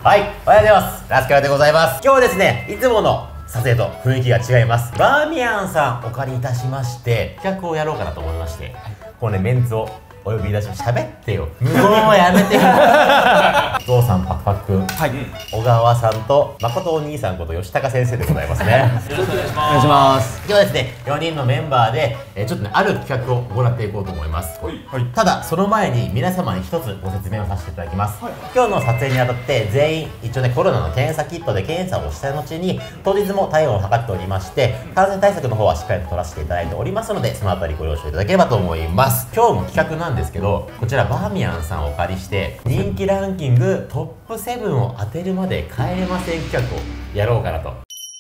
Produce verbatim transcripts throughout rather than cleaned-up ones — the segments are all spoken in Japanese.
はい、おはようございます。ラスカルでございます。今日はですね、いつもの撮影と雰囲気が違います。バーミヤンさんお借りいたしまして、企画をやろうかなと思いまして、このね、メンツをお呼び出しまして、喋ってよ。無言はやめてよ。ゾウさん、パクパクくん、はい、小川さんと誠お兄さんこと吉高先生でございますね。 よろしくお願いします。お願いします。 今日はですね、よにんのメンバーで、えー、ちょっとね、ある企画を行っていこうと思います。はい、ただ、その前に皆様に一つご説明をさせていただきます。はい、今日の撮影にあたって全員一応ね、コロナの検査キットで検査をした後に当日も体温を測っておりまして、感染対策の方はしっかりと取らせていただいておりますので、そのあたりご了承いただければと思います。今日も企画なんですけど、こちらバーミヤンさんをお借りして人気ランキングトップセブンを当てるまで帰れません企画をやろうかなと。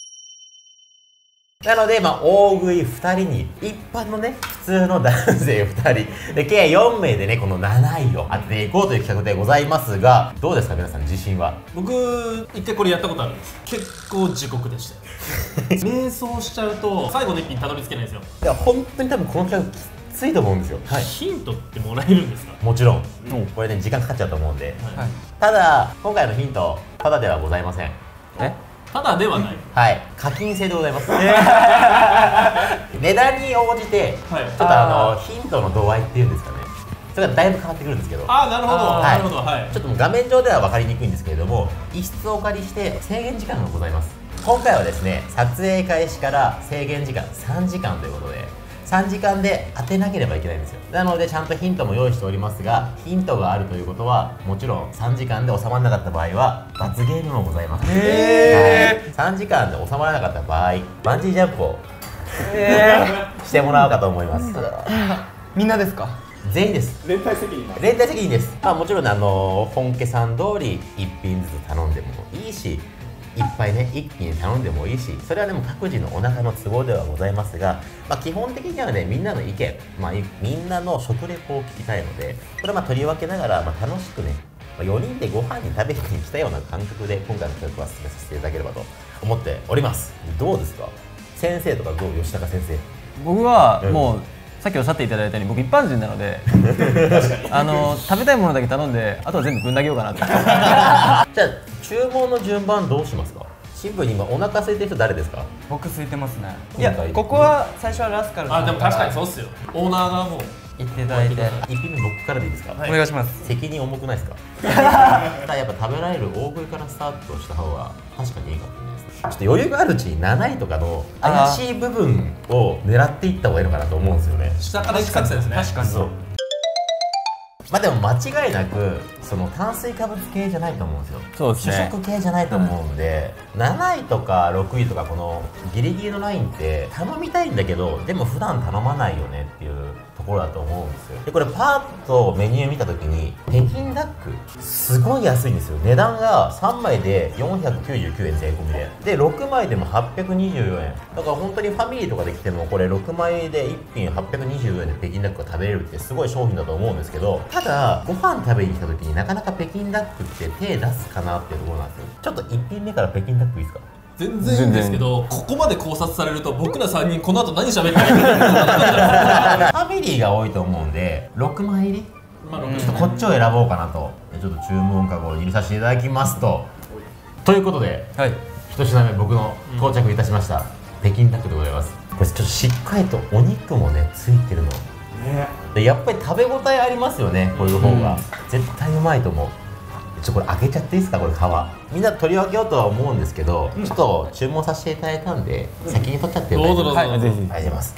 なので、まあ、大食いふたりに、一般のね、普通の男性ふたり、で、計よんめいでね、このなないを当てていこうという企画でございますが、どうですか、皆さん、自信は。 僕、一回これやったことあるんです。結構地獄でしたよ。瞑想しちゃうと、最後の一品たどり着けないんですよ。 いや、本当に多分この企画、きついと思うんですよ。 はい、ヒントってもらえるんですか？ もちろん。うん、これね、時間かかっちゃうと思うんで。はい、ただ、今回のヒント、ただではございません。 え？ただではない。 はい、課金制でございます。値段に応じて、はい、ちょっとあのヒントの度合いっていうんですかね。それがだいぶ変わってくるんですけど。 ああ、なるほど、なるほど、はい。 ちょっともう画面上では分かりにくいんですけれども、一室お借りして制限時間がございます。今回はですね、撮影開始から制限時間さんじかんということで。さんじかんで当てなければいけないんですよ。なのでちゃんとヒントも用意しておりますが、ヒントがあるということはもちろんさんじかんで収まらなかった場合は罰ゲームもございます。へー、さんじかんで収まらなかった場合、バンジージャンプをしてもらおうかと思います。 みんなですか？ 全員です。 連帯責任連帯責任です。まあ、もちろんあの本家さん通りいっぴんずつ頼んでもいいし、いっぱいね、一気に頼んでもいいし、それはでも各自のお腹の都合ではございますが、まあ、基本的にはね、みんなの意見、まあ、みんなの食レポを聞きたいので、これはまあ取り分けながら、まあ、楽しくね、まあ、よにんでご飯に食べに来たような感覚で、今回の企画は進めさせていただければと思っております。どうですか？先生とかどう？吉高先生。 僕はもう、うん、さっきおっしゃっていただいたように僕一般人なのであの食べたいものだけ頼んであとは全部ぶん投げようかなと。じゃあ注文の順番どうしますか？シンプルに今お腹空いてる人誰ですか？ 僕空いてますね。いや、ここは最初はラスカルさん。 あ、でも確かにそうっすよ。オーナーがもう言っていただいて、 一品目僕からでいいですか？ お願いします。 責任重くないですか？ただやっぱ食べられる大食いからスタートした方が確かにいいかもしれないです。ちょっと余裕があるうちになないとかの怪しい部分を狙っていった方がいいのかなと思うんですよね。 下から行く作戦ですね。 確かにそう。 まあでも間違いなくその炭水化物系じゃないと思うんですよ。 そうですね。 主食系じゃないと思うんで、うん、なないとかろくいとかこのギリギリのラインって頼みたいんだけどでも普段頼まないよねっていうところだと思うんですよ。でこれパーッとメニュー見た時に北京ダックすごい安いんですよ。値段がさんまいでよんひゃくきゅうじゅうきゅうえん税込みででろくまいでもはっぴゃくにじゅうよえんだから本当にファミリーとかで来てもこれろくまいでいっぴんはっぴゃくにじゅうよえんで北京ダックが食べれるってすごい商品だと思うんですけど、ただご飯食べに来た時になかなか北京ダックって手出すかなっていうところなんですよ。ちょっといっぴんめから北京ダックいいですか？ 全然いいんですけど、ここまで考察されると僕らさんにんこの後何喋ってるかファミリーが多いと思うんでろくまい入り、まあ、ちょっとこっちを選ぼうかなとちょっと注文かごを入れさせていただきますと、ということで、はい、ひと品目僕の到着いたしました、うん、北京ダックでございます。これちょっとしっかりとお肉もねついてるの、ね、でやっぱり食べ応えありますよね。こういう方が、うん、絶対うまいと思う。ちょこれ開けちゃっていいですか？これ皮みんな取り分けようとは思うんですけど、うん、ちょっと注文させていただいたんで、うん、先に取っちゃってよ。 どうぞどうぞ。 はい、ぜひ。ありがとうございます。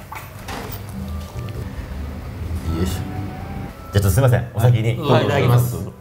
よいしょ。じゃあちょっとすみません、お先にいただきます。う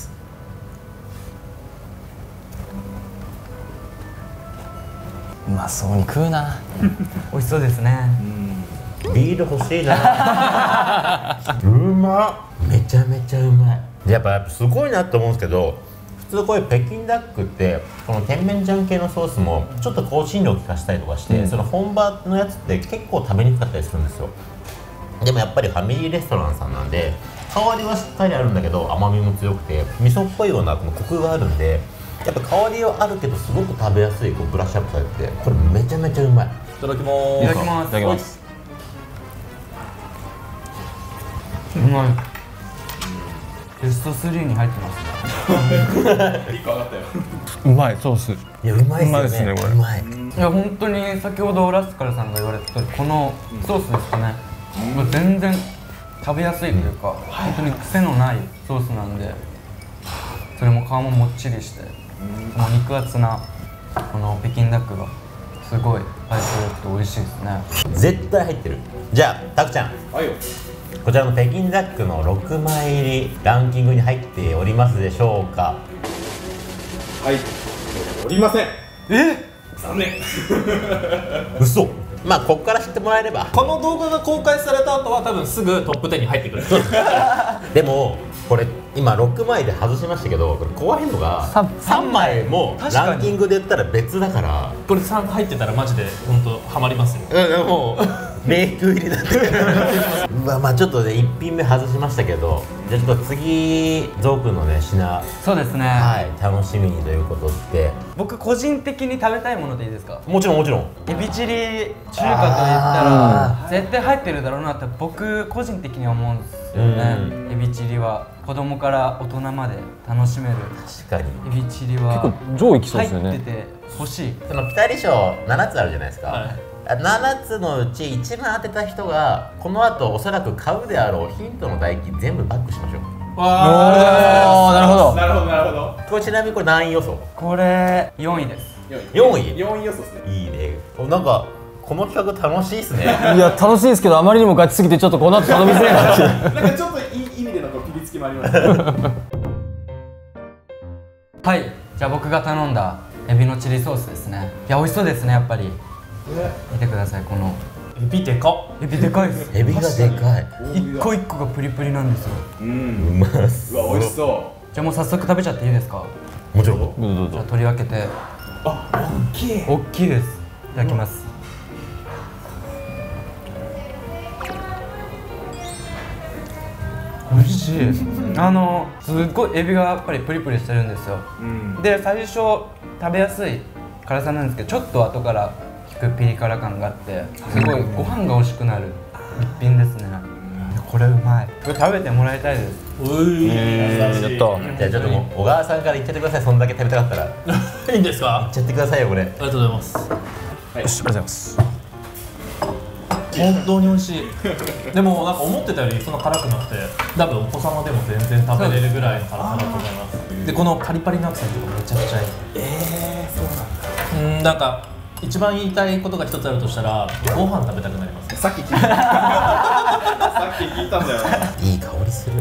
まそうに食うな。美味しそうですね。 ビール欲しいな。うまっ。めちゃめちゃうまい。やっぱすごいなと思うんですけど、普通こういう北京ダックってこの甜麺醤系のソースもちょっと香辛料を効かしたりとかして、うん、その本場のやつって結構食べにくかったりするんですよ。でもやっぱりファミリーレストランさんなんで香りはしっかりあるんだけど甘みも強くて味噌っぽいようなこのコクがあるんで、やっぱ香りはあるけどすごく食べやすいこうブラッシュアップされてて、これめちゃめちゃうまい。いただきます。 いただきます。いただきます。うまい。ベストスリーに入ってますね。 一個上がったよ。 うまいソース。 いやうまいっすよね。 うまいっすねこれうまい。 いや本当に先ほどラスカルさんが言われた通りこのソースですかね、もう全然食べやすいというか、本当に癖のないソースなんで、それも皮ももっちりして、もう肉厚なこの北京ダックがすごい相性良くて美味しいですね。 絶対入ってる。じゃあタクちゃん、 はいよ。 こちらの北京ダックのろくまい入りランキングに入っておりますでしょうか。 はい。おりません。 え残念。 嘘。まあここから知ってもらえれば。 この動画が公開された後は多分すぐトップじゅうに入ってくる。 でもこれ今ろくまいで外しましたけど、これ怖いのがさんさんまいも確かにランキングで言ったら別だから、 これさん入ってたらマジで本当ハマりますよ。 うん、もう迷宮入りだったからうわ、まあちょっとねいっぴんめ外しましたけど、じゃあちょっと次ゾウくんのね品、 そうですね、 はい楽しみにということで、 僕個人的に食べたいものでいいですか。 もちろんもちろんエビチリ中華といったら絶対入ってるだろうなって僕個人的には思うんですよね。エビチリは子供から大人まで楽しめる。 確かにエビチリは結構上位きそうですよね。 入ってて欲しい。 そのピタリ賞ななつあるじゃないですか、 はいななつのうち一番当てた人がこの後おそらく買うであろうヒントの代金全部バックしましょう。 わあ、 おー、なるほど。 なるほどなるほど。 これちなみにこれ何位予想？ これよんいです。 よんい四位予想ですね。 いいね。おなんかこの企画楽しいっすねいや楽しいですけど、あまりにもガチすぎてちょっとこの後頼みづらいなっていう。 なんかちょっといい意味でのこうピリつきもありました。 はい、じゃあ僕が頼んだエビのチリソースですね。いや美味しそうですね。やっぱり見てください、このエビでかっ。 エビでかいです。 エビがでかい。 一個一個がプリプリなんですよ。 ううん。 まそうわ美味しそじゃあもう早速食べちゃっていいですか。 もちろん。 どうぞどうぞ。 じゃあ取り分けて。 う。あ大きい。 大きいです。いただきます。美味しい。あのすっごいエビがやっぱりプリプリしてるんですよ。 うん。 で最初食べやすい辛さなんですけど、ちょっと後から効くピリ辛感があって、すごいご飯が美味しくなる一品ですね。これうまい。これ食べてもらいたいです。 うい、 えー、やった。 じゃあちょっともう小川さんから言っちゃってください。そんだけ食べたかったら言いいんですか。 っちゃってくださいよこれ。 ありがとうございます。 よし、ありがとうございます。 本当に美味しい。でもなんか思ってたよりそんな辛くなくて、多分お子様でも全然食べれるぐらいの辛さだと思います。でこのパリパリのアクセントがめちゃくちゃいい。 ええそうなんだ。 うん、なんか一番言いたいことが一つあるとしたら、ご飯食べたくなります。 さっき聞いた。さっき聞いたんだよ。 いい香りする。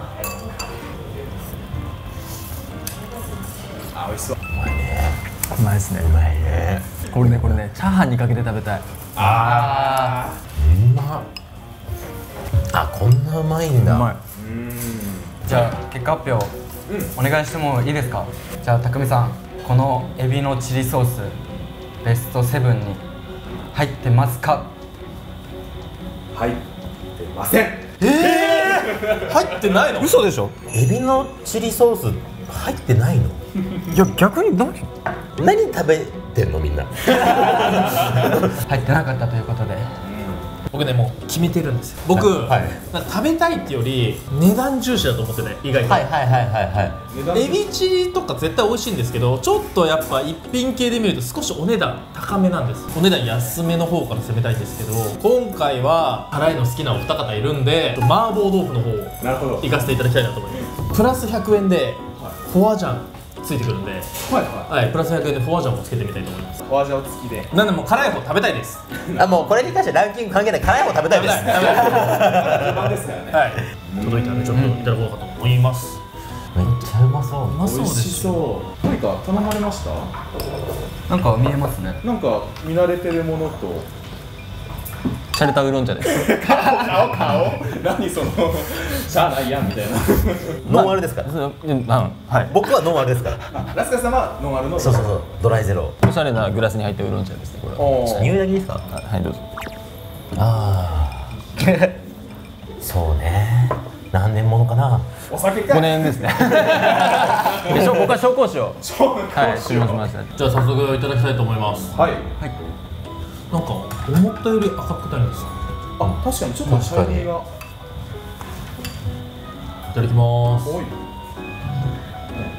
あ美味しそう。 うまいね。 うまいですね。 うまいね。 これね、これね、チャーハンにかけて食べたい。 あうまっ。あこんなうまいんだ。 うまい。 あ。うん。 じゃあ結果発表、お願いしてもいいですか。じゃあ匠さん、このエビのチリソースベストセブンに入ってますか。 入ってません。 入ってないの？ 嘘でしょ。 エビのチリソース入ってないの？ いや逆に何？ 何食べてんのみんな。 入ってなかったということで。 僕ねもう決めてるんですよ。僕、 はいなんか食べたいってより値段重視だと思ってて、意外と。 はいはいはいはいはい。 エビチリとか絶対美味しいんですけど、ちょっとやっぱ一品系で見ると少しお値段高めなんです。お値段安めの方から攻めたいんですけど、今回は辛いの好きなお二方いるんで、麻婆豆腐の方をなるほど。 行かせていただきたいなと思います。プラスひゃくえんでフォアジャンついてくるんで、 はいははい、プラスひゃくえんでフォアジャンもつけてみたいと思います。 い。お味を付きで。 なんでもう辛い方食べたいです。 あもうこれに関してランキング関係ない。辛い方食べたいです。 食べたい食べたい定番ですからね。 はい、届いたんでちょっといただこうかと思います。 めっちゃうまそう。 うまそう美味しですよ。 そう。何か頼まれました？ なんか見えますね。 なんか見慣れてるものと。 シャレたウーロン茶です。 顔顔。何そのしゃあないやんみたいな。 ノンアルですから。 そううんあはい。 僕はノンアルですから。 ラスカさんはノンアルの。 そうそうそう。ドライゼロ。 おしゃれなグラスに入ったウーロン茶ですね。これは。 おー乳焼きですか？ ははいどうぞ。 ああ。そうね。何年ものかな。 お酒か。 ごねんですね。でしょ僕は紹興酒をはい注文しました。 じゃあ早速いただきたいと思います。 はい。 なんか思ったより赤くないんです。 あ確かにちょっと茶色みが。 いただきます。 多い。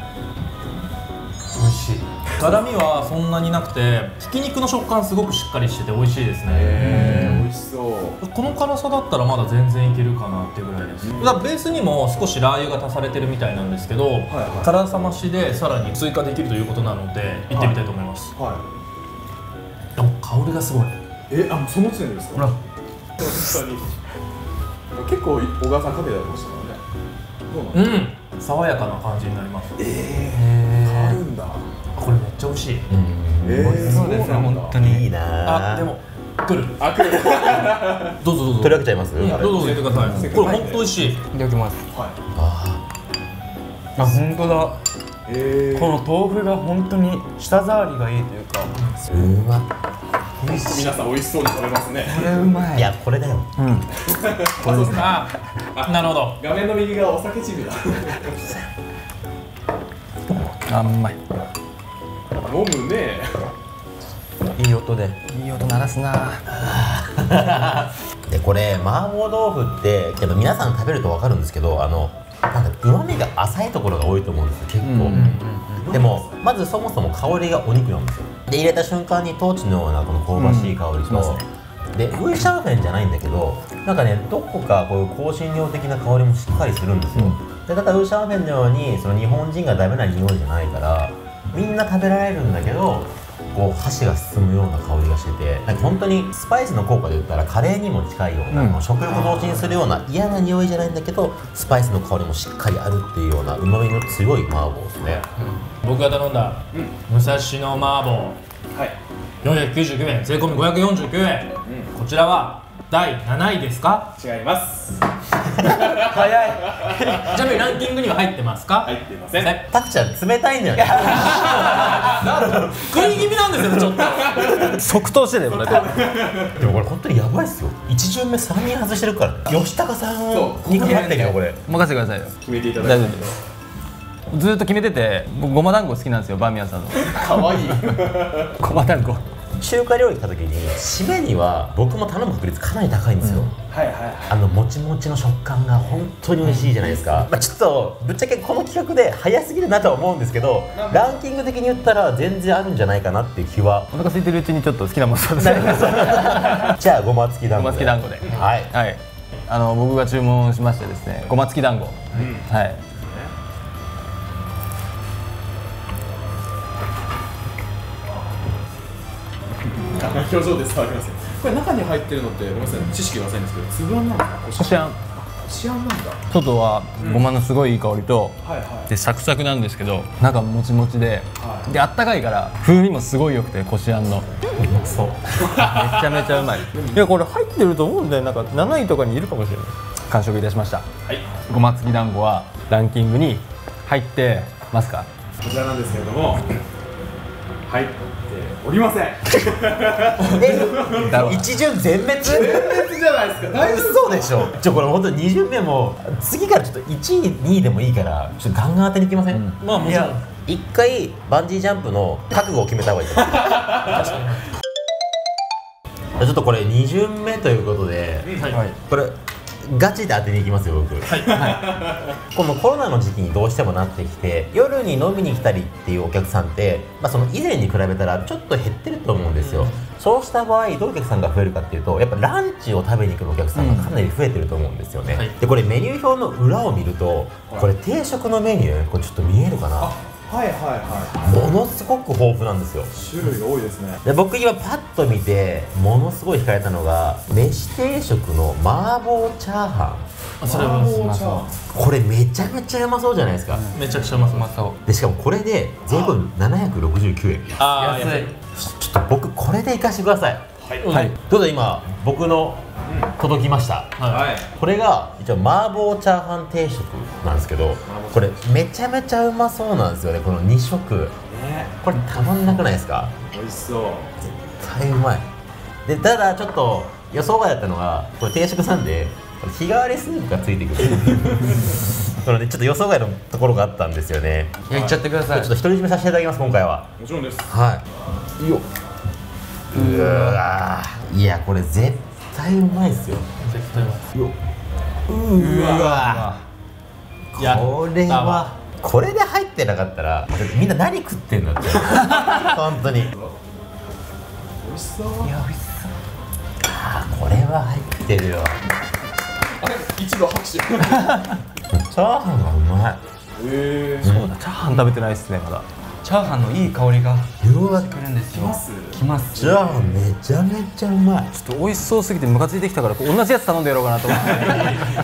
しい。辛みはそんなになくて、ひき肉の食感すごくしっかりしてて美味しいですね。 えー、美味しそう。 この辛さだったらまだ全然いけるかなっていうぐらいです。だからベースにも少しラー油が足されてるみたいなんですけど、 はい、 辛さ増しでさらに追加できるということなので行ってみたいと思います。 はい、 はい、香りがすごい。 え、あ、もうその時点ですか。ほら、本当に結構小川さんかけてありましたからね。どうなんですか。 うん、爽やかな感じになります。 ええー、変わるんだ。 これめっちゃ美味しい。 うん、 えー、 そうですね、本当にいいなあ、でも来る。 あ、来る。 どうぞどうぞ。 取り分けちゃいます。 うん、どうぞどうぞ言ってください。これ本当美味しい。 いただきます。 はい。 ああ、本当だ。 えー、 この豆腐が本当に舌触りがいいというか、 ーうまっ。 皆さん美味しそうに食べますね。 これうまい。 いや、これだよ。 うん。 これですね。 あ、なるほど。 画面の右がお酒チビだ。 あ、うまい。 飲むね。 いい音で。いい音鳴らすな。 でこれ麻婆豆腐ってけど皆さん食べると分かるんですけど、あのなんかうまみが浅いところが多いと思うんですよ結構。でもまずそもそも香りがお肉なんですよ。で入れた瞬間にトーチのようなこの香ばしい香りと、うん、でウーシャンフェンじゃないんだけど、なんかねどこかこういう香辛料的な香りもしっかりするんですよ。うん、でただウーシャンフェンのようにその日本人がダメな匂いじゃないからみんな食べられるんだけど、こう箸が進むような香りがしてて、なんか本当にスパイスの効果で言ったらカレーにも近いような、うん、食欲同時にするような嫌な匂いじゃないんだけどスパイスの香りもしっかりあるっていうようなうまみの強い麻婆ですね。 うん、僕が頼んだ、うん、武蔵野麻婆、はい、よんひゃくきゅうじゅうきゅうえん、税込みごひゃくよんじゅうきゅうえん、うん、こちらはだいなないですか？ 違います。 早い。 ちなみにランキングには入ってますか？ 入ってません。 タクちゃん冷たいんだよね。 食い気味なんですよねちょっと。 即答してたよこれ。 でもこれ本当にやばいっすよ。一巡目さんにん外してるからね。吉高さんにかかってるよこれ。 任せてくださいよ。 決めていただいて。 ずーっと決めてて、僕ごま団子好きなんですよバーミヤンさんの。 かわいい。 ごま団子。 中華料理来た時に締めには僕も頼む確率かなり高いんですよ。 はいはいはい。 あのもちもちの食感が本当に美味しいじゃないですか。まあちょっとぶっちゃけこの企画で早すぎるなとは思うんですけど、ランキング的に言ったら全然あるんじゃないかなっていう気は。 お腹空いてるうちにちょっと好きなもの食べたい。 じゃあごま付き団子で。 ごま付き団子で。 はいはい。あの僕が注文しましてですね、ごま付き団子。うん、はい。 表情で伝わりますよ。これ中に入ってるのってごめんなさい知識が浅いんですけど、粒あんなんですか？ こしあん。 こしあんなんだ。 外はごまのすごいいい香りと、 うん、はいはい、 でサクサクなんですけど中もちもちで、はい、であったかいから風味もすごい良くてこしあんの。うまそう。めちゃめちゃうまい。いやこれ入ってると思うんだよ。なんかなないとかにいるかもしれない。完食いたしました。はい。ごま付き団子はランキングに入ってますか？ こちらなんですけれども。はい。おりません。 一巡全滅？全滅じゃないですか。大嘘でしょ。ちょこれ本当にに巡目も次からちょっといちいにいでもいいからちょっとガンガン当てにいきません？うん、 まあもちろん一回バンジージャンプの覚悟を決めた方がいい。確かに。ちょっとこれに巡目ということで、はい、これガチで当てに行きますよ僕。はい、はい、このコロナの時期にどうしてもなってきて夜に飲みに来たりっていうお客さんって、まあ、その以前に比べたらちょっと減ってると思うんですよ。そうした場合どういうお客さんが増えるかっていうとやっぱランチを食べに来るお客さんがかなり増えてると思うんですよね。はい、でこれメニュー表の裏を見るとこれ定食のメニューこれちょっと見えるかな。 はいはいはい。 ものすごく豊富なんですよ。 種類が多いですね。 で僕今パッと見てものすごい惹かれたのが飯定食の麻婆チャーハン。 それはうまそう。 これめちゃめちゃうまそうじゃないですか。 うん、めちゃくちゃうまそう。うまそうでしかもこれで税込みななひゃくろくじゅうきゅうえん。 ああ安い。 ちょっと僕これでいかしてください。はい、はい、どうぞ今僕の届きました、うん、はい、これが一応麻婆チャーハン定食なんですけどこれめちゃめちゃうまそうなんですよね。このに食、ね、これたまんなくないですか？ 美味しそう。 絶対うまい。でただちょっと予想外だったのがこれ定食なんで日替わりスープがついてくるなのでちょっと予想外のところがあったんですよね。 いやいっちゃってください。 ちょっと独り占めさせていただきます今回は。 もちろんです。 はい。いいよ。うわいやこれ絶対うまいっすよ。 絶対うまい。 うわうわこれはこれで入ってなかったらみんな何食ってんだって本当に。 美味しそう。 いや美味しそう。 あーこれは入ってるよ。 あれ一度拍手。 チャーハンがうまい。 ええ。 そうだ、チャーハン食べてないっすねまだ。 チャーハンのいい香りがうわしてくるんですよ。 きますきます。 チャーハンめちゃめちゃうまい。 ちょっと美味しそうすぎてムカついてきたから、こう同じやつ頼んでやろうかなと思って。 美味しそう。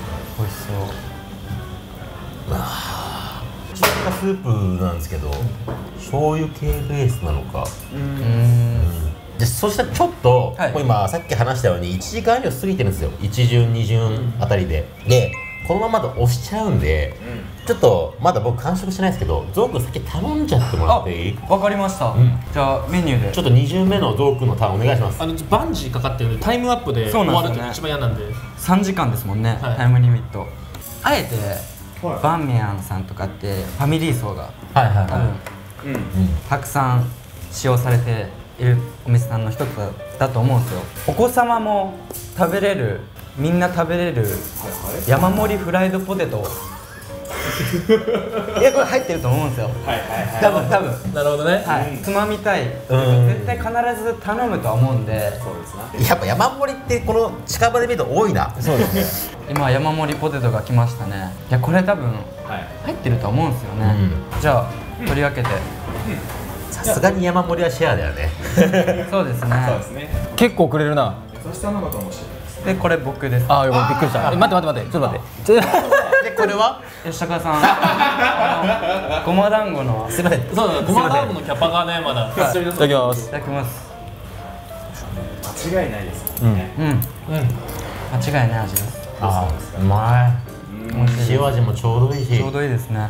中華スープなんですけど醤油系ベースなのか。 うーん。 でそしたらちょっと、 はいもう今さっき話したようにいちじかん以上過ぎてるんですよ、一巡二巡あたりで。でこのままだと押しちゃうんで、ちょっとまだ僕完食してないですけど、ゾウくん先頼んじゃってもらっていい？ あ、わかりました。 んじゃあメニューで。 ちょっとに巡目のゾウくんのターンお願いします。 あのバンジーかかってるんでタイムアップでそう終わるとなんですよね一番嫌なんで。 さんじかんですもんね、 はいタイムリミット。あえて、 はいバンミヤンさんとかってファミリー層がはいはい多分うん。 たくさん使用されているお店さんの一つだと思うんですよ。お子様も食べれる、みんな食べれるはいはい。 山盛りフライドポテトいやこれ入ってると思うんですよ、 はいはいはい。 多分多分なるほどね。 はい、つまみたい、 ん絶対必ず頼むとは思うんで、 そうですね。 やっぱ山盛りってこの近場で見ると多いな。 そうですね。 今山盛りポテトが来ましたね。いやこれ多分はい。 入ってると思うんですよね、じゃあ取り分けて、 さすがに山盛りはシェアだよね。 そうですね。 そうですね。 結構くれるな。 優しさなのかもしれないです。 でこれ僕です。 ああ、よかった、びっくりした。え、待って待って待って、ちょっと待って。ちょっとでこれは吉高さんあのごま団子のすいません。 そうだ、ごま団子のキャパがねまだ。 いただきますい。ただきます。 間違いないですもんね。 うん、 うん。 間違いない味です。 あーうまうん。 い。塩味もちょうどいいし。 ちょうどいいですね。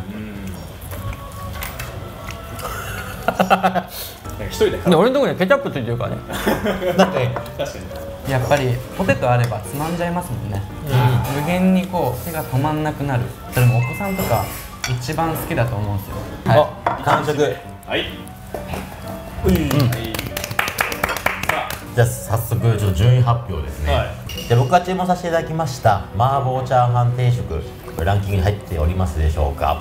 一人でで、俺のところにケチャップついてるからね。 だって確かに。 やっぱりポテトあればつまんじゃいますもんね、無限にこう手が止まんなくなる。それもお子さんとか一番好きだと思うんですよ。はあ完食。 はい。 じゃあ早速ちょっと順位発表ですね。 はいで僕が注文させていただきました麻婆チャーハン定食、ランキングに入っておりますでしょうか？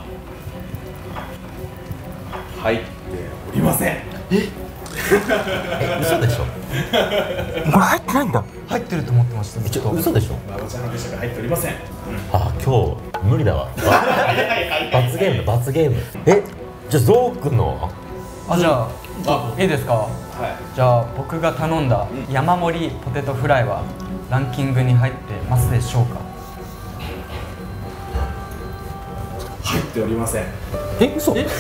入っておりません。 え嘘でしょ？ これ入ってないんだ。 い、入ってると思ってましたずっと。 嘘でしょ？ マボチャーハンでしたが入っておりません。 あ今日無理だわ。罰ゲームだ罰ゲーム。えじゃあゾウくんのあ、じゃあいいですか。 はい。 じゃあ僕が頼んだ山盛りポテトフライはランキングに入ってますでしょうか？ 入っておりません。 え、嘘。え、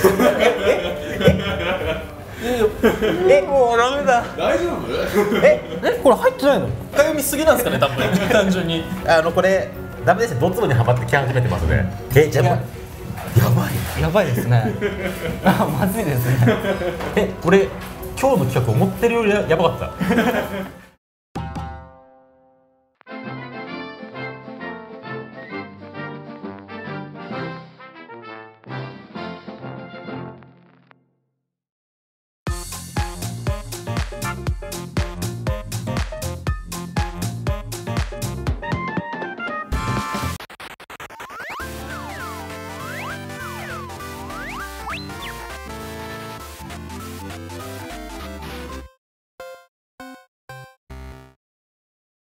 えもうダメだ。 大丈夫？ え、これ入ってないの。 深読みすぎなんですかね多分単純に。 あのこれダメですね。ドツボにはまってき始めてますね。えじゃあもうやばい。 やばいですね。あ、まずいですね。 えこれ今日の企画思ってるよりややばかった。